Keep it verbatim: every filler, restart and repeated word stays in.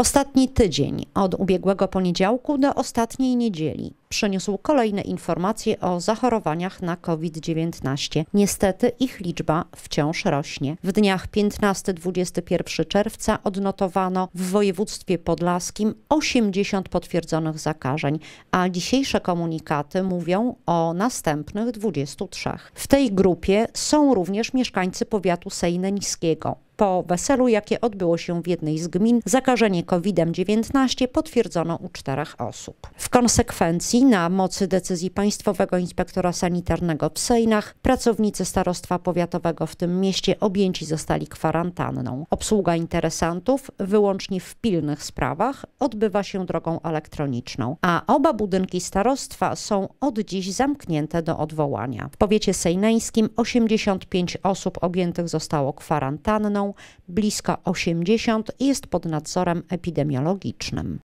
Ostatni tydzień od ubiegłego poniedziałku do ostatniej niedzieli przyniósł kolejne informacje o zachorowaniach na COVID dziewiętnaście. Niestety ich liczba wciąż rośnie. W dniach piętnastego do dwudziestego pierwszego czerwca odnotowano w województwie podlaskim osiemdziesiąt potwierdzonych zakażeń, a dzisiejsze komunikaty mówią o następnych dwudziestu trzech. W tej grupie są również mieszkańcy powiatu sejneńskiego. Po weselu, jakie odbyło się w jednej z gmin, zakażenie COVID dziewiętnaście potwierdzono u czterech osób. W konsekwencji, na mocy decyzji Państwowego Inspektora Sanitarnego w Sejnach, pracownicy starostwa powiatowego w tym mieście objęci zostali kwarantanną. Obsługa interesantów, wyłącznie w pilnych sprawach, odbywa się drogą elektroniczną, a oba budynki starostwa są od dziś zamknięte do odwołania. W powiecie sejneńskim osiemdziesiąt pięć osób objętych zostało kwarantanną, blisko osiemdziesiąt jest pod nadzorem epidemiologicznym.